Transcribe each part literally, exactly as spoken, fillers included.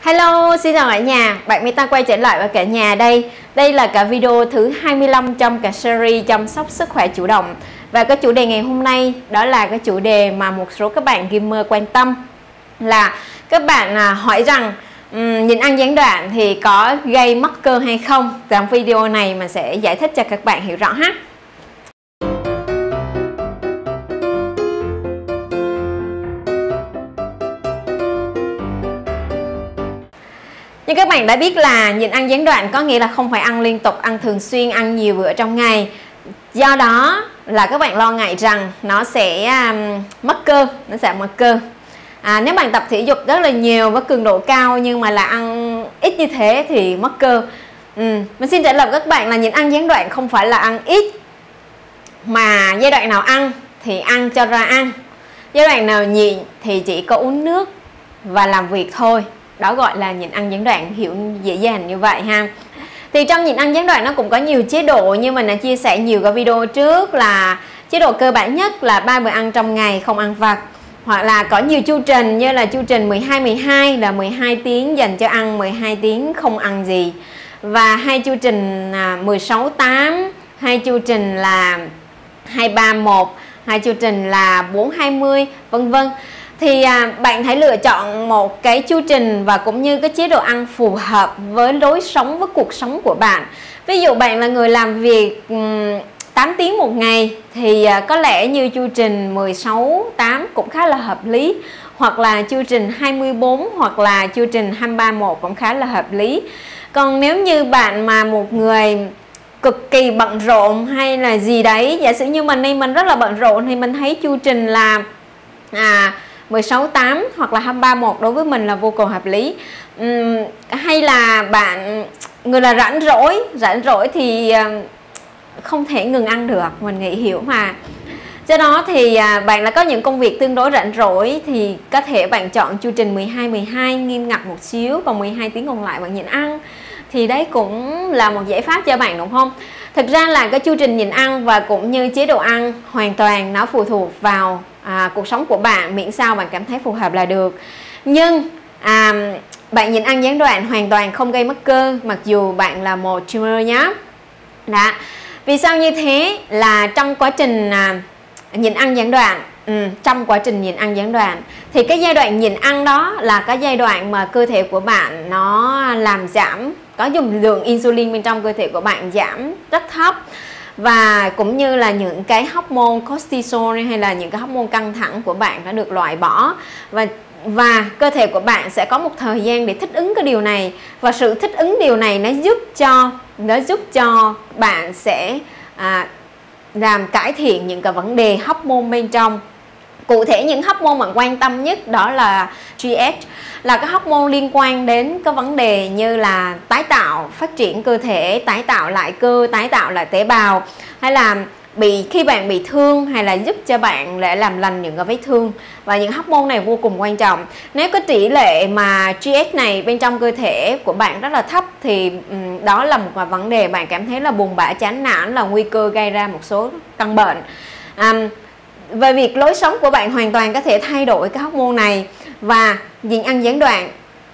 Hello, xin chào cả nhà, bạn Mita quay trở lại với cả nhà đây. Đây là cả video thứ hai mươi lăm trong cả series chăm sóc sức khỏe chủ động. Và cái chủ đề ngày hôm nay đó là cái chủ đề mà một số các bạn gamer quan tâm. Là các bạn hỏi rằng um, nhịn ăn gián đoạn thì có gây mất cơ hay không. Trong video này mình sẽ giải thích cho các bạn hiểu rõ ha. Như các bạn đã biết là nhịn ăn gián đoạn có nghĩa là không phải ăn liên tục, ăn thường xuyên, ăn nhiều bữa trong ngày. Do đó là các bạn lo ngại rằng nó sẽ um, mất cơ, nó sẽ mất cơ. À, nếu bạn tập thể dục rất là nhiều với cường độ cao nhưng mà là ăn ít như thế thì mất cơ. Ừ, mình xin trả lời các bạn là nhịn ăn gián đoạn không phải là ăn ít, mà giai đoạn nào ăn thì ăn cho ra ăn. Giai đoạn nào nhịn thì chỉ có uống nước và làm việc thôi. Đó gọi là nhịn ăn gián đoạn, hiểu dễ dàng như vậy ha. Thì trong nhịn ăn gián đoạn nó cũng có nhiều chế độ, như mình đã chia sẻ nhiều cái video trước là chế độ cơ bản nhất là ba bữa ăn trong ngày không ăn vặt, hoặc là có nhiều chu trình như là chu trình mười hai mười hai là mười hai tiếng dành cho ăn, mười hai tiếng không ăn gì, và hai chu trình mười sáu tám, hai chu trình là hai ba một, hai chu trình là bốn hai mươi, vân vân. Thì à, bạn hãy lựa chọn một cái chu trình và cũng như cái chế độ ăn phù hợp với lối sống, với cuộc sống của bạn. Ví dụ bạn là người làm việc um, tám tiếng một ngày thì à, có lẽ như chu trình mười sáu tám cũng khá là hợp lý, hoặc là chu trình hai mươi bốn hoặc là chu trình hai ba một cũng khá là hợp lý. Còn nếu như bạn mà một người cực kỳ bận rộn hay là gì đấy, giả sử như mình đi mình rất là bận rộn thì mình thấy chu trình là à mười sáu tám hoặc là hai ba một đối với mình là vô cùng hợp lý. uhm, Hay là bạn người là rảnh rỗi rảnh rỗi thì không thể ngừng ăn được, mình nghĩ hiểu mà. Do đó thì bạn là có những công việc tương đối rảnh rỗi thì có thể bạn chọn chu trình mười hai mười hai nghiêm ngặt một xíu, còn mười hai tiếng còn lại bạn nhịn ăn, thì đấy cũng là một giải pháp cho bạn, đúng không? Thực ra là cái chu trình nhịn ăn và cũng như chế độ ăn hoàn toàn nó phụ thuộc vào à, cuộc sống của bạn, miễn sao bạn cảm thấy phù hợp là được. Nhưng à, bạn nhịn ăn gián đoạn hoàn toàn không gây mất cơ mặc dù bạn là một streamer nhé. Đó. Vì sao như thế? Là trong quá trình à, nhịn ăn gián đoạn, ừ, trong quá trình nhịn ăn gián đoạn thì cái giai đoạn nhịn ăn đó là cái giai đoạn mà cơ thể của bạn nó làm giảm, có dùng lượng insulin bên trong cơ thể của bạn giảm rất thấp, và cũng như là những cái hormone cortisol hay là những cái hormone căng thẳng của bạn đã được loại bỏ, và và cơ thể của bạn sẽ có một thời gian để thích ứng cái điều này, và sự thích ứng điều này nó giúp cho nó giúp cho bạn sẽ à, làm cải thiện những cái vấn đề hormone bên trong. Cụ thể những hormone mà quan tâm nhất đó là G H, là cái hormone liên quan đến cái vấn đề như là tái tạo, phát triển cơ thể, tái tạo lại cơ, tái tạo lại tế bào, hay là bị khi bạn bị thương, hay là giúp cho bạn để làm lành những cái vết thương. Và những hormone này vô cùng quan trọng. Nếu có tỷ lệ mà G H này bên trong cơ thể của bạn rất là thấp thì um, đó là một vấn đề bạn cảm thấy là buồn bã, chán nản, là nguy cơ gây ra một số căn bệnh. Um, Về việc lối sống của bạn hoàn toàn có thể thay đổi cái hormone này, và nhịn ăn gián đoạn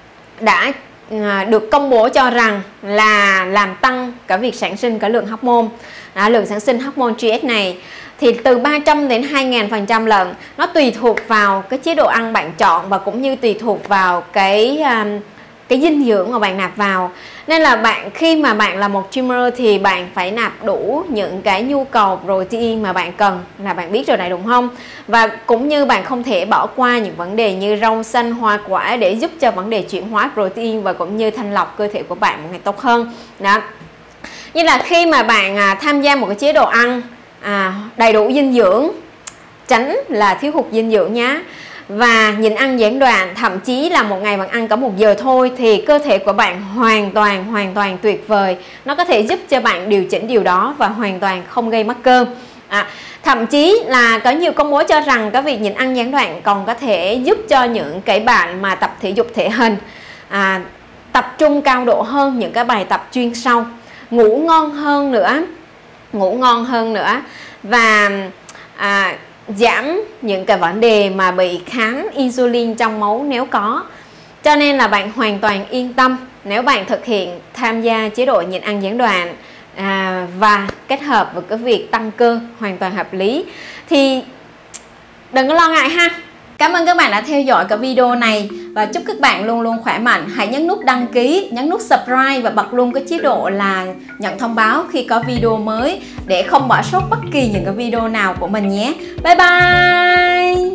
đã à, được công bố cho rằng là làm tăng cả việc sản sinh cả lượng hormone, à, lượng sản sinh hormone G H này thì từ ba trăm đến hai nghìn phần trăm lần. Nó tùy thuộc vào cái chế độ ăn bạn chọn và cũng như tùy thuộc vào cái um, cái dinh dưỡng mà bạn nạp vào. Nên là bạn khi mà bạn là một streamer thì bạn phải nạp đủ những cái nhu cầu protein mà bạn cần, là bạn biết rồi này, đúng không? Và cũng như bạn không thể bỏ qua những vấn đề như rau xanh, hoa quả để giúp cho vấn đề chuyển hóa protein và cũng như thanh lọc cơ thể của bạn một ngày tốt hơn. Đó. Như là khi mà bạn à, tham gia một cái chế độ ăn à, đầy đủ dinh dưỡng, tránh là thiếu hụt dinh dưỡng nhé, và nhịn ăn gián đoạn, thậm chí là một ngày bạn ăn có một giờ thôi, thì cơ thể của bạn hoàn toàn hoàn toàn tuyệt vời. Nó có thể giúp cho bạn điều chỉnh điều đó và hoàn toàn không gây mất cơ. À, thậm chí là có nhiều công bố cho rằng cái việc nhịn ăn gián đoạn còn có thể giúp cho những cái bạn mà tập thể dục thể hình à, tập trung cao độ hơn những cái bài tập chuyên sâu, ngủ ngon hơn nữa, ngủ ngon hơn nữa và à, giảm những cái vấn đề mà bị kháng insulin trong máu nếu có. Cho nên là bạn hoàn toàn yên tâm nếu bạn thực hiện tham gia chế độ nhịn ăn gián đoạn à, và kết hợp với cái việc tăng cơ hoàn toàn hợp lý thì đừng có lo ngại ha. Cảm ơn các bạn đã theo dõi cái video này và chúc các bạn luôn luôn khỏe mạnh. Hãy nhấn nút đăng ký, nhấn nút subscribe và bật luôn cái chế độ là nhận thông báo khi có video mới để không bỏ sót bất kỳ những cái video nào của mình nhé. Bye bye!